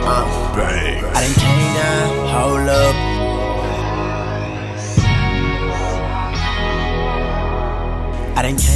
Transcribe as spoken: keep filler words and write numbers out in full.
Uh, Bang. I done came down, hold up. I done came